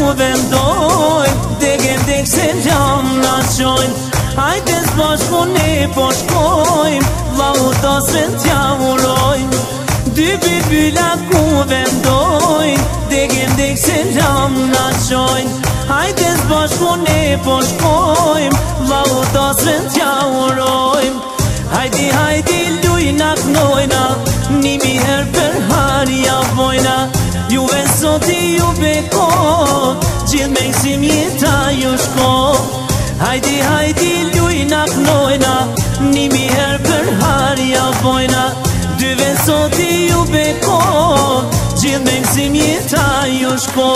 vendojnë, dek se gjam na qojnë. Hajde s'bashku ne po shkojmë, vlau ta se t'ja urojmë. Dy bybyla ku vendojnë, dek se gjam na qojnë. Hajde s'bashku ne po shkojmë, vlau ta se t'ja urojmë. Hajdi lujna knojna, nimi her për harja vojna. Juve soti ju bekot, gjithë me kësim jeta ju shko. Hajdi lujna knojna, nimi her për harja vojna. Dyve soti ju bekot, gjithë me kësim jeta ju shko.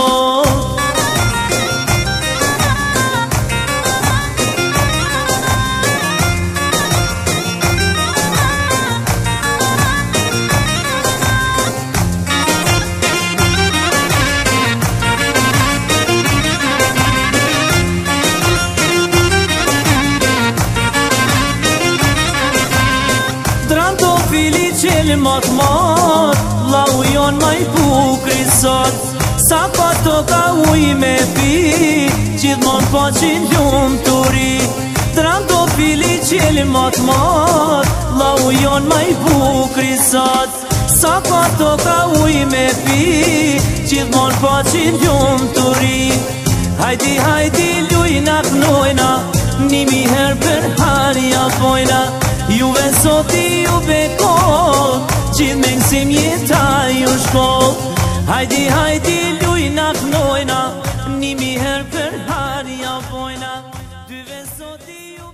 Qeli mat, lau jon ma i bukri sot. Sa pa toka uj me pi, gjithmon pa qin ljum të ri. Trandofili qeli mat, lau jon ma i bukri sot. Sa pa toka uj me pi, gjithmon pa qin ljum të ri. Hajdi lujna knojna, nimi her për harja vojna. Juve soti ju bekot, gjithë me kësim jeta ju shko. Hajdi lujna knojna, nimi her për harja vojna. Dyve soti ju